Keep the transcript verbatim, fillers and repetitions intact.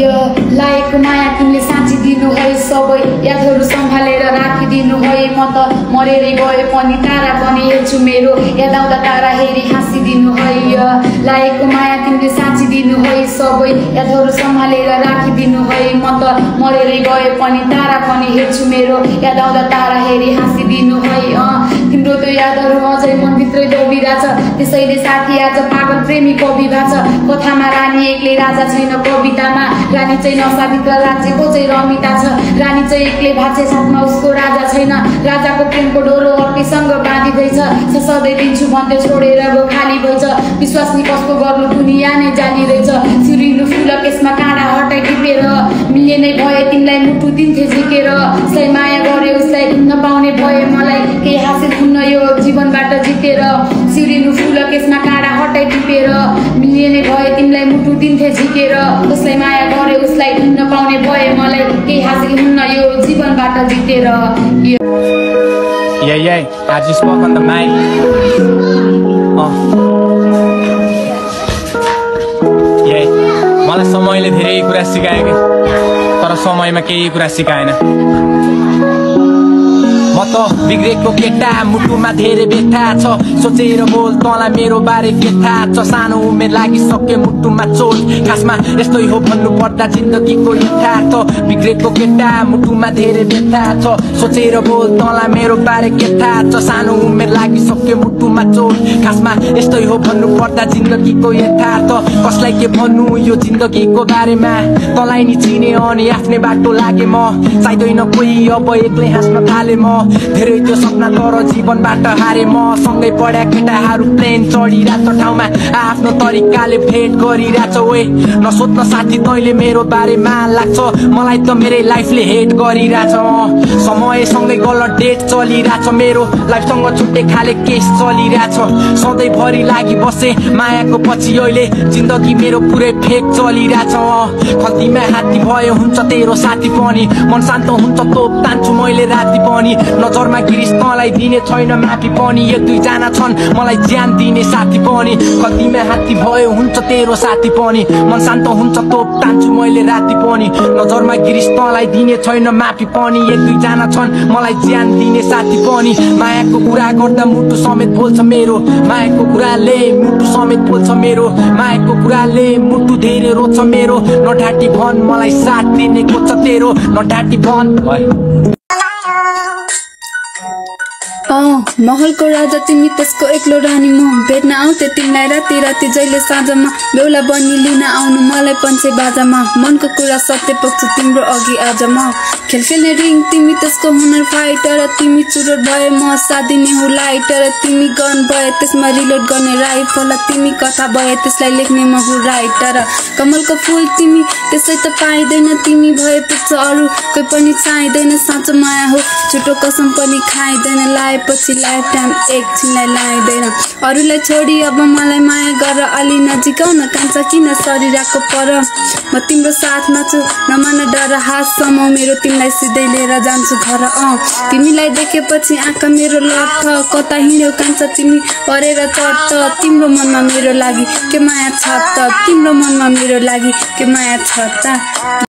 यो लागेको माया तिमीले साँचिदिनु है सबै यादहरू सम्हालेर राखिदिनु है म त मरेरै गए पनि तारा पनि हेर्छु मेरो याद आउँदा तारा हेरी हाँसिदिनु है यो लागेको माया तिमीले साँचिदिनु है सबै यादहरू सम्हालेर राखिदिनु है म त मरेरै गए पनि तारा पनि हेर्छु मेरो याद आउँदा तारा हेरी हाँसिदिनु है तिम्रो त्यो यादहरू अझै मनभित्रै दबिरहेछ त्यसैले साथी आज पागल प्रेमी कवि भएको छ कथामा रानी एक्लै राजा छैन कवितामा रानी चाहिँ नसाभित्र राज्यको चाहिँ रमिता छ रानी चाहिँ एक्लै भाषे साथमा उसको राजा छैन राजाको प्रेमको डोरो अर्कैसँग बाँधिँदैछ सधैँ दिन्छु भन्दै छोडेर गो खाली भएछ विश्वास नि कस्तो गर्नु दुनियाँ नै जानिरहेछ सिरिनु फुल केसमा काँडा हटाइ टिपेर मिल्ने नै भए तिमीलाई मुटु दिन्थे झिकेर उसलाई माया गरे उसलाई नपाउने भए मलाई केही हासिल हुन्न यो जीवनबाट जितेर सिरिनु फुल केसमा काँडा हटाइ टिपेर मिल्ने नै भए तिमीलाई मुटु दिन्थे झिकेर उसलाई माया गरे उसलाई नपाउने भए मलाई केही हासिल हुन्न यो जीवनबाट जितेर Yeah, yeah, I just spoke on the mic. Uh. Yeah, मलाई समयले धेरै कुरा सिकायो के तर समयमा केही कुरा सिकाएन म त बिग्रेको केटा मुटुमा धेरै व्यथा छ सोचेर बोल तँलाई मेरो बारे के थाहा छ सानो उमेर लागिसक्यो मुटुमा चोट खासमा यस्तै हो भन्नु पर्दा जिन्दगीको यथार्थ बिग्रेको केटा मुटुमा धेरै व्यथा छ सोचेर बोल तँलाई मेरो बारे के थाहा छ सानो उमेर लागिसक्यो मुटुमा चोट खासमा यस्तै हो भन्नु पर्दा जिन्दगीको यथार्थ कसलाई के भन्नु यो जिन्दगीको बारेमा तँलाई नि चिने अनि आफ्नै बाटो लागे म चाहिँदैन कोही अब एक्लै हाँस्न थाले म धेरै त्यो सपना तर जीवनबाट हारे म सँगै पढ्या केटाहरू प्लेन चढिरहेछ ठाउँमा आफ्नो तरिकाले भेट गरिरहेछ ओए नसोध्न साथी तैँले मेरो बारेमा लाग्छ मलाई त मेरै लाइफले हेट गरिरहेछ समयसँगै गलत डेट चलिरहेछ मेरो लाइफसँग छुट्टै खाले केस चलिरहेछ सधैँभरि लागि बसे मायाको पछि अहिले जिन्दगी मेरो पुरै फेक चलिरहेछ खल्तीमा हात्ती भयो हुन्छ तेरो साथी पनि मन शान्त हुन्छ तोप तान्छु मैले राति पनि नजरमा गिरिस तँलाई दिने छैन माफी पनि एक दुईजना छन् मलाई ज्यान दिने साथी पनि खल्तीमा हात्ती भयो हुन्छ तेरो साथी पनि मन शान्त हुन्छ तोप तान्छु मैले राति पनि नजरमा गिरिस तँलाई दिने छैन माफी पनि एक दुईजना छन् मलाई ज्यान दिने साथी पनि मायाको कुरा गर्दा मुटु समेत बोल्छ मेरो मायाको कुराले मुटु समेत बोल्छ मेरो मायाको कुराले मुटु धेरै रोज्छ मेरो नढाटी भन मलाई साथ दिने खोज्छ तेरो नढाटी भन महलको राजा तिमी त्यसको एक्लो रानी म भेट्न आउँथे तिमीलाई राति राति जहिले साँझमा बेहुला बनी लिन आउनु मलाई पन्छे बाजामा मनको कुरा सत्य पक्ष तिम्रो अघि आज म खेल खेल्ने रिङ तिमी त्यसको हुनर फाइटर तिमी चुरोट भए म सादिने हो लाइटर तिमी गन भए त्यसमा रिलोड गर्ने राइफल तिमी कथा भए त्यसलाई लेख्ने म हो राइटर कमलको फुल तिमी त्यसै त पाइँदैन तिमी भए पुग्छ अरू कोही पनि चाहिँदैन साँचो माया हो छुटो कसम पनि खाइँदैन लाएपछि लाइफ टाइम एकछिनलाई लाइँदैन अरूलाई छोडी अब मलाई माया गर अलि नजिक आउन कान्छ किन सरिरहेको पर म तिम्रो साथमा छु नमान डर हातसम्म मेरो तिमीलाई सिधै लिएर जान्छु घर अँ तिमीलाई देखेपछि आँखा मेरो लट्ठ कता हिँड्यो कान्छ तिमी परेर चढ्छ तिम्रो मनमा मेरो लागि के माया छ त तिम्रो मनमा मेरो लागि के माया छ त